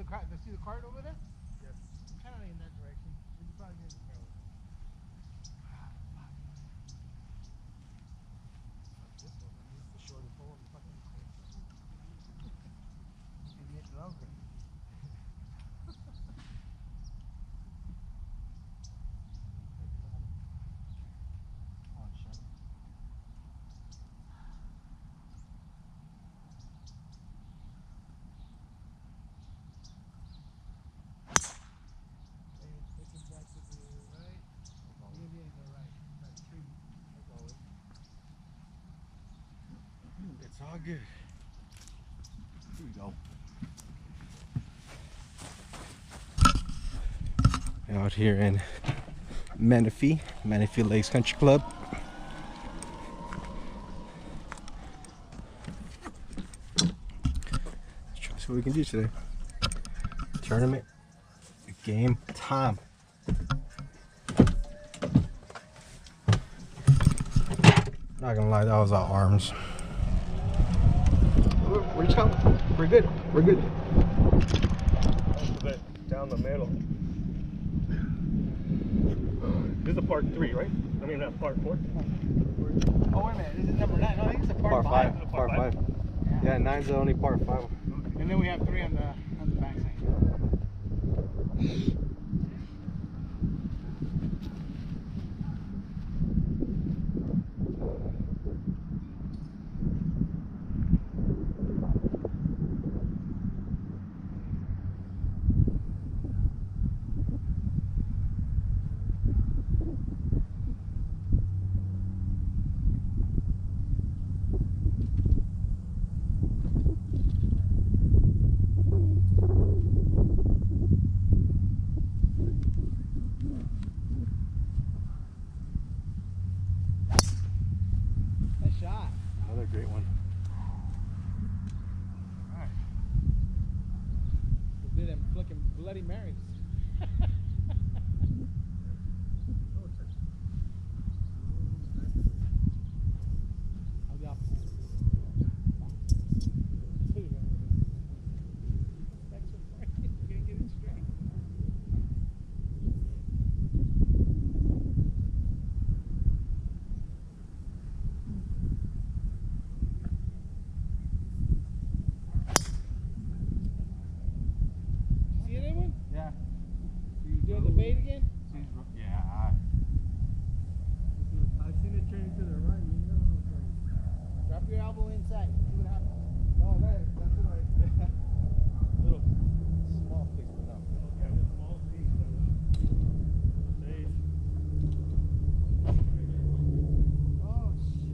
see the cart over there? Yes. Kind of in that direction. We could probably get it. This one, this is the shortest hole in the fucking course. You can get longer. It's all good. Here we go. Out here in Menifee Lakes Country Club. Let's try to see what we can do today. Tournament game time. Not gonna lie, that was our arms. We're just coming. We're good. We're good. Down the middle. This is a part 3, right? I mean, not part 4. Oh, wait a minute. This is number 9. No, I think it's a part 5. Part 5. Yeah, 9's the only part 5. And then we have 3 on the back side. Another great one. Alright. We did them flicking Bloody Marys. How the opposite? You're gonna get it straight. Yeah. You doing the bait again? Yeah. I've seen it turn to the right. You never know what's right. Drop your elbow inside. See what happens. No, that's right. Little small piece, but no. Okay, a small piece. Oh, shit.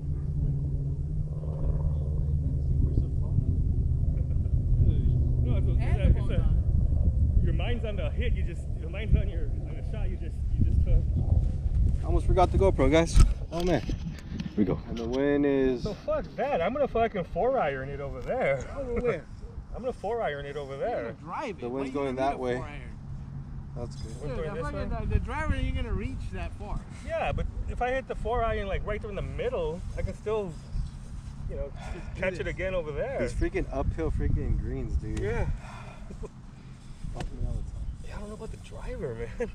No, And your mind's on the hit. Your mind's on the shot. You just took. Almost forgot the GoPro, guys. Oh man. Here we go. And the wind is. So fuck that. I'm gonna fucking 4-iron it over there. Over where? I'm gonna 4-iron it over there. Drive it. The wind's Why you going gonna that do way. the 4-iron? That's good. We're Dude, going this way? the driver ain't gonna reach that far. Yeah, but if I hit the 4-iron like right there in the middle, I can still, just catch it again over there. These freaking uphill freaking greens, dude. Yeah. Fuck me all the time. Yeah, I don't know about the driver, man.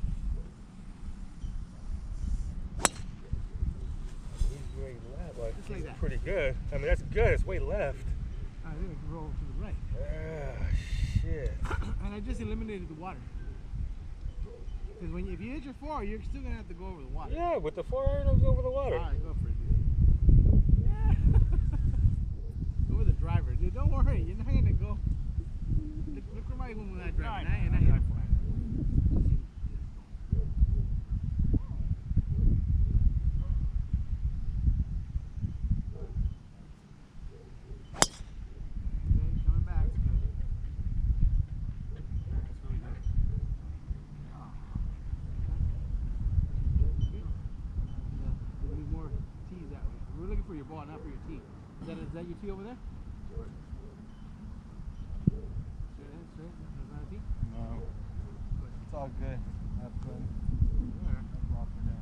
He's way left. Like, Just like he's that. pretty good. I mean, that's good. It's way left. I think we can roll to the right. Ah, shit. And I just eliminated the water. Because if you hit your 4, you're still gonna have to go over the water. Yeah, with the 4-iron, I'll go over the water. All right, go for it, dude. Yeah. Go with the driver, dude. Don't worry, you're not gonna go. Look where my one when I drive, and I hit it 4. Coming back. That's really good. We need more tees that way. We're looking for your ball, not for your tee. Is that your tee over there? Straight? That's not a tee? No. It's all good. Have fun. Yeah. I'm off for now.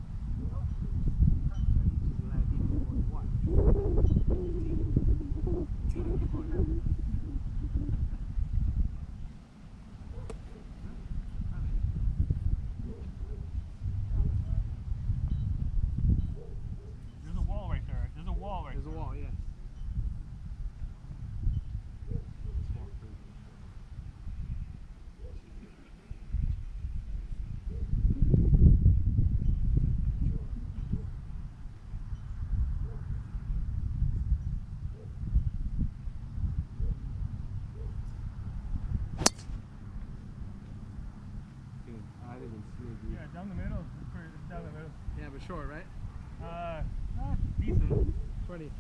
short, right? Decent. Funny.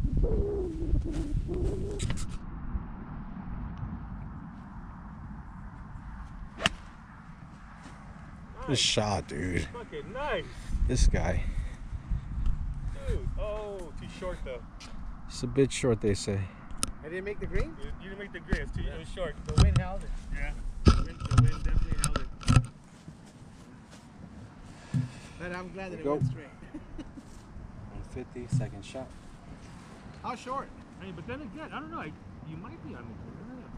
Good shot, dude. Fucking nice. This guy. Dude. Oh, too short though. It's a bit short, they say. I didn't make the green? You didn't make the green. It was short. The wind held it. Yeah. The wind definitely held it. But I'm glad that it Go. went straight. 150, second shot. How short? Hey, but then again, I don't know. You might be on the green. I don't know.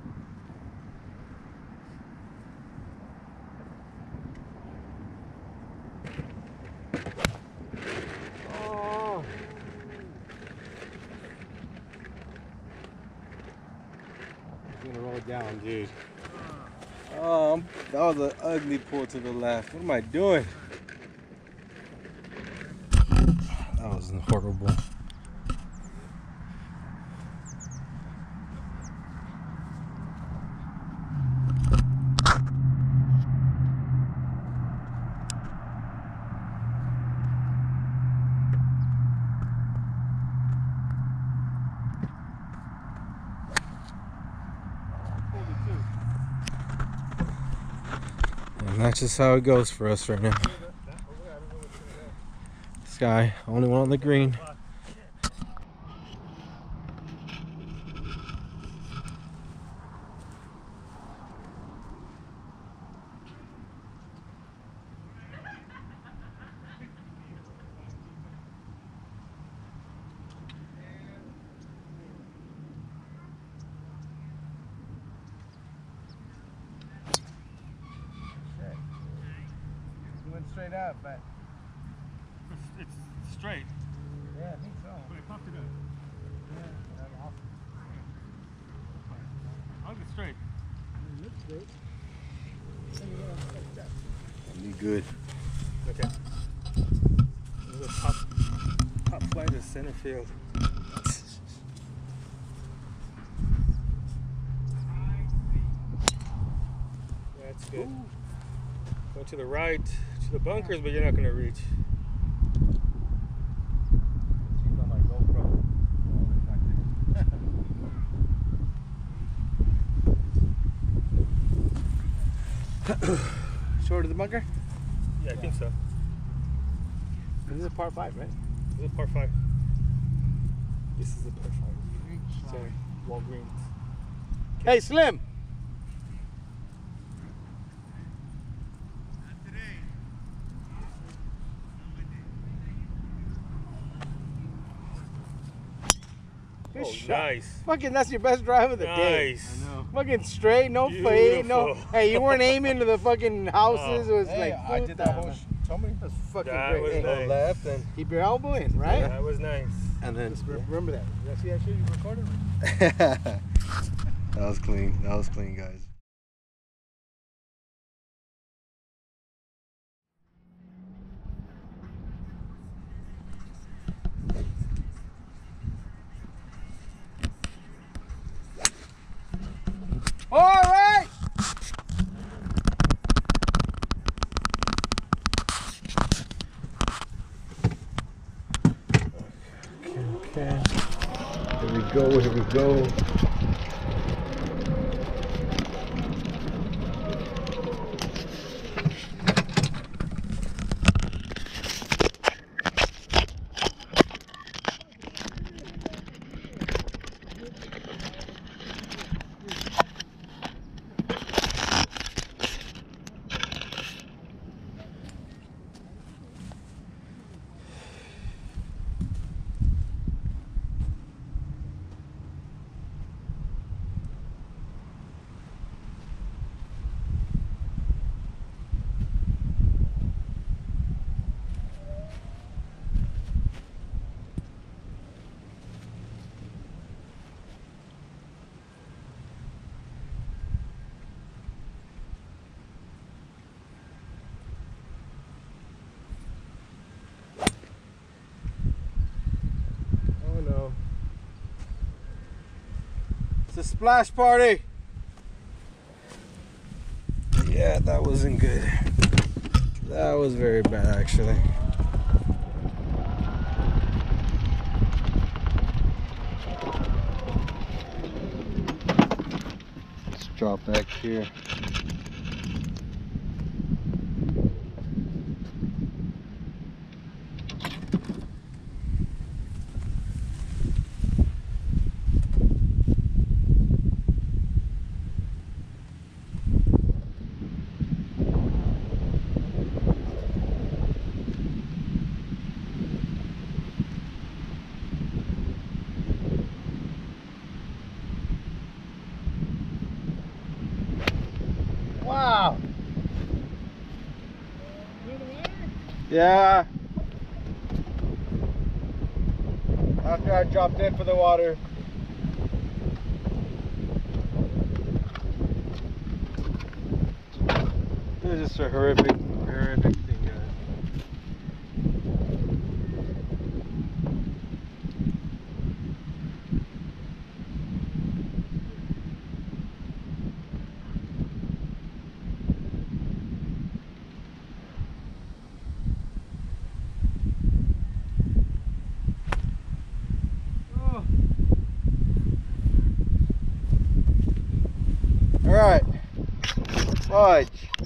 Oh. I'm gonna roll it down, dude. Oh, that was an ugly pull to the left. What am I doing? That was horrible. And that's just how it goes for us right now. This guy, only one on the green. Straight up, but It's straight. yeah, I think so. But it popped it up. Yeah, that's awesome. I'll get straight. It looks great. Be good. Okay. This is a top flight of center field. That's good. Ooh. Go to the right, to the bunkers, but you're not going to reach. She's on my GoPro. Short of the bunker? Yeah, I think so. This is a par 5, right? This is a par 5. This is a par 5. Sorry, Walgreens. Hey, Slim! Good Oh, shot. nice. Fucking, that's your best drive of the day. Nice. I know. Fucking straight, no fade, no. Beautiful. Hey, you weren't aiming to the fucking houses. It was Hey, like I did that whole. Tell me that's fucking That great. was Hey, nice. Go left and keep your elbow in, right? That was nice. then. Just remember that. Did I see that shit you recorded? That was clean. That was clean, guys. All right. Okay. Here we go. Here we go. Oh no. It's a splash party. Yeah, that wasn't good. That was very bad, actually. drop back here. Wow. Yeah. After I dropped in for the water. This is just a horrific thing, guys. All right, fudge.